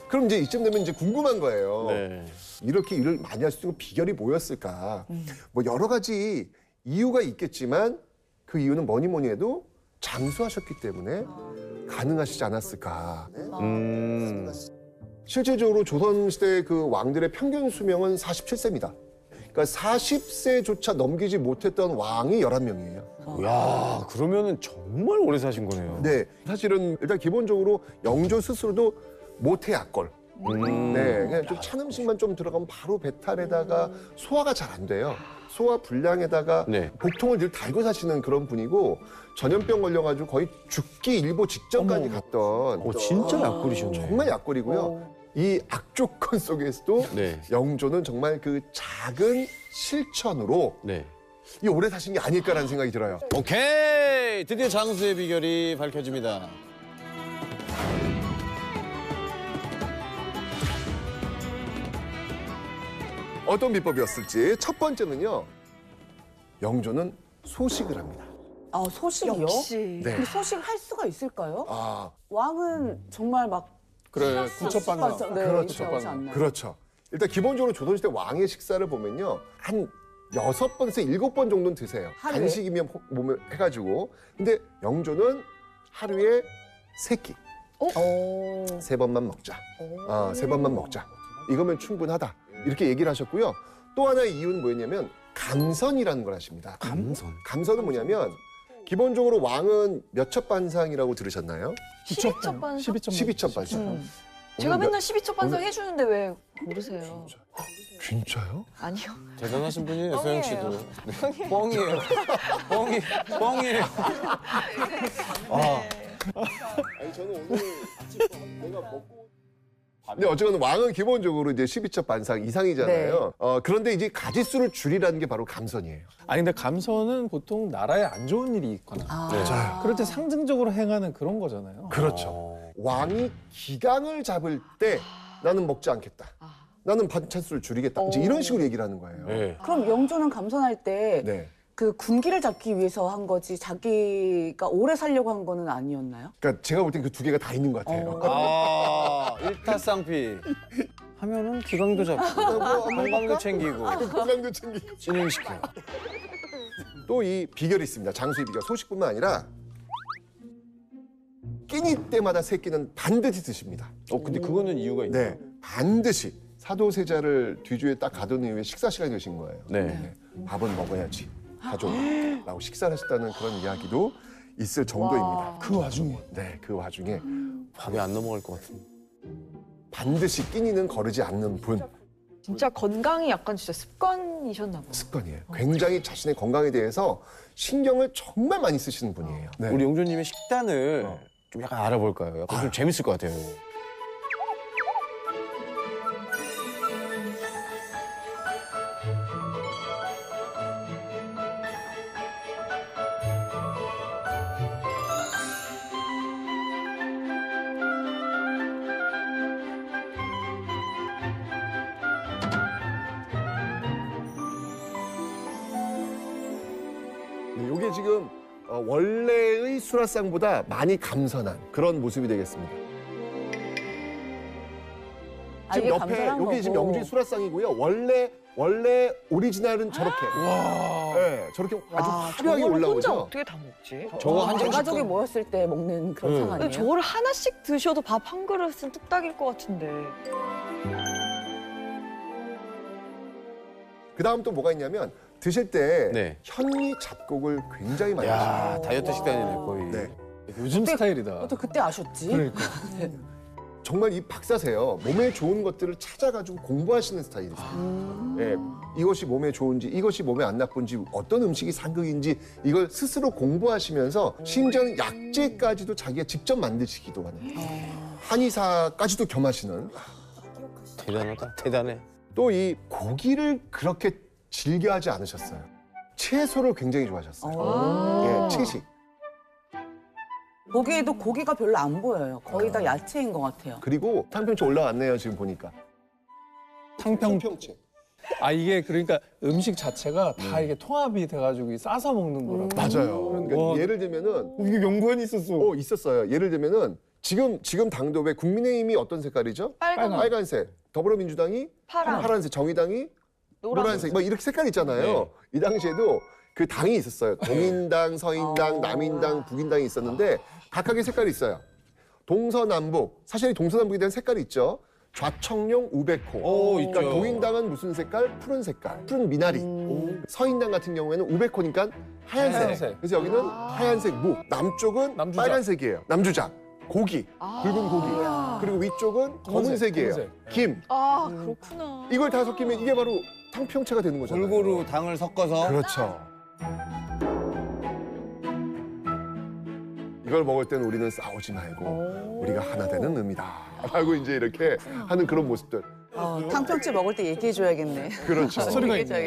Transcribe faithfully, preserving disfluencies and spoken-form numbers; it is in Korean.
그럼 이제 이쯤 되면 이제 궁금한 거예요. 네. 이렇게 일을 많이 할 수 있는 비결이 뭐였을까? 음. 뭐 여러 가지 이유가 있겠지만 그 이유는 뭐니 뭐니 해도 장수하셨기 때문에 가능하시지 않았을까. 음. 실질적으로 조선시대 그 왕들의 평균 수명은 사십칠 세입니다. 그러니까 사십 세조차 넘기지 못했던 왕이 열한 명이에요. 야, 그러면은 정말 오래 사신 거네요. 네, 사실은 일단 기본적으로 영조 스스로도 모태약골. 음. 네, 그냥 좀 찬 음식만 좀 들어가면 바로 배탈에다가 소화가 잘 안 돼요. 소화 불량에다가 네. 복통을 늘 달고 사시는 그런 분이고 전염병 걸려가지고 거의 죽기 일보 직전까지 어머. 갔던 어, 진짜 약골이셨네. 정말 약골이고요. 어. 이 악조건 속에서도 네. 영조는 정말 그 작은 실천으로 네. 이 오래 사신 게 아닐까라는 생각이 들어요. 오케이! 드디어 장수의 비결이 밝혀집니다. 어떤 비법이었을지 첫 번째는요. 영조는 소식을 합니다. 아, 소식이요? 역시. 네. 근데 소식 할 수가 있을까요? 아, 왕은 정말 막 그래, 구첩반상. 네, 그렇죠. 그렇지 않나요? 그렇죠. 일단 기본적으로 조선시대 왕의 식사를 보면요. 한 여섯 번에서 일곱 번 정도는 드세요. 하루에? 간식이면 몸에 해가지고. 근데 영조는 하루에 세 끼. 오. 세 번만 먹자. 아, 세 번만 먹자. 이거면 충분하다. 이렇게 얘기를 하셨고요. 또 하나의 이유는 뭐였냐면 감선이라는 걸 하십니다. 감선. 감선은 뭐냐면 기본적으로 왕은 몇 첩 반상이라고 들으셨나요? 십이 첩 반상? 십이 첩 반상. 음. 제가 오늘 맨날 십이 첩 반상 오늘- 해주는데 왜 모르세요? 몇- 진짜요? 아니요. 대단하신 분이에요, 소영 씨도. 뻥이에요. 네. 뻥이에요. 뻥이, 뻥이에요. 아. 아니 저는 오늘 아침밥 내가 먹고 근데 어쨌든 왕은 기본적으로 이제 십이 첩 반상 이상이잖아요. 네. 어, 그런데 이제 가짓수를 줄이라는 게 바로 감선이에요. 아니 근데 감선은 보통 나라에 안 좋은 일이 있거나 아. 맞아요. 그럴 때 상징적으로 행하는 그런 거잖아요. 그렇죠. 어. 왕이 기강을 잡을 때 나는 먹지 않겠다. 나는 반찬수를 줄이겠다. 이제 이런 식으로 얘기를 하는 거예요. 네. 그럼 영조는 감선할 때 그 네. 군기를 잡기 위해서 한 거지 자기가 오래 살려고 한 거는 아니었나요? 그러니까 제가 볼 땐 그 두 개가 다 있는 것 같아요. 아, 일타쌍피. 하면은 기강도 잡고, 건강도 챙기고, 건강도 챙기고. 진행시켜. 또 이 비결이 있습니다. 장수의 비결. 소식뿐만 아니라 끼니 때마다 세 끼는 반드시 드십니다. 어, 근데 그거는 이유가 있나요? 네, 반드시 사도세자를 뒤주에 딱 가둔 이후에 식사 시간이 되신 거예요. 네. 네, 밥은 먹어야지 가족라고 식사를 하셨다는 그런 이야기도 있을 정도입니다. 그 와중에 네, 그 와중에 밥이 안 넘어갈 것 같은데. 반드시 끼니는 거르지 않는 분 진짜 건강이 약간 진짜 습관이셨나 봐요. 습관이에요. 굉장히 자신의 건강에 대해서 신경을 정말 많이 쓰시는 분이에요. 네. 우리 용조님의 식단을 어. 좀 약간 알아볼까요? 약간 좀 재밌을 것 같아요. 네, 이게 지금 어, 원래의 수라상보다 많이 감선한 그런 모습이 되겠습니다. 아, 지금 이게 옆에 감선한 여기 지금 거고. 영주의 수라상이고요. 원래 원래 오리지널은 저렇게, 와 네, 저렇게 아주 와, 화려하게 저거를 혼자 올라오죠. 어떻게 다 먹지? 저거 한 대 장씩 가족이 모였을 때 먹는 그런 네. 상 근데 아니에요? 저거를 하나씩 드셔도 밥 한 그릇은 뚝딱일 것 같은데. 그 다음 또 뭐가 있냐면 드실 때 네. 현미 잡곡을 굉장히 많이 야, 하십니다. 다이어트 식단이네, 거의. 네. 요즘 스타일이다. 어떻게 그때 아셨지? 그러니까 정말 이 박사세요. 몸에 좋은 것들을 찾아가지고 공부하시는 스타일이세요. 예, 이것이 몸에 좋은지, 이것이 몸에 안 나쁜지, 어떤 음식이 상극인지 이걸 스스로 공부하시면서 심지어는 약재까지도 자기가 직접 만드시기도 하는 한의사까지도 겸하시는 대단하다, 대단해. 또 이 고기를 그렇게 즐겨하지 않으셨어요. 채소를 굉장히 좋아하셨어요. 아. 예, 채식. 보기에도 고기가 별로 안 보여요. 거의 다 야채인 것 같아요. 그리고 탕평채 올라왔네요, 지금 보니까. 탕평 탕평채. 아 이게 그러니까 음식 자체가 다 이게 통합이 돼가지고 이 싸서 먹는 거라고. 맞아요. 그러니까 와. 예를 들면은 이게 명분이 있었어. 어, 있었어요. 예를 들면은 지금 지금 당도 왜 국민의힘이 어떤 색깔이죠? 빨간 거. 빨간색. 더불어민주당이 파란. 파란색, 정의당이 노란색. 노란색. 뭐 이렇게 색깔 있잖아요. 네. 이 당시에도 그 당이 있었어요. 동인당, 서인당, 남인당, 북인당이 있었는데 각각의 색깔이 있어요. 동서남북. 사실 이 동서남북에 대한 색깔이 있죠. 좌청룡, 우백호. 오, 그러니까 있죠. 동인당은 무슨 색깔? 푸른 색깔. 푸른 미나리. 서인당 같은 경우에는 우백호니까 하얀색. 하얀색. 그래서 여기는 하얀색 무. 남쪽은 남주작. 빨간색이에요. 남주작. 고기. 붉은 고기. 그리고 위쪽은 검은색이에요. 검은색. 김. 아, 그렇구나. 이걸 다 섞이면 이게 바로 탕평채가 되는 거잖아요. 골고루 당을 섞어서 그렇죠. 이걸 먹을 때는 우리는 싸우지 말고 우리가 하나 되는 의미다. 라고 이제 이렇게 하는 그런 모습들. 어, 탕평채 먹을 때 얘기해 줘야겠네. 그렇죠. 소리가 얘기해 줘야겠네.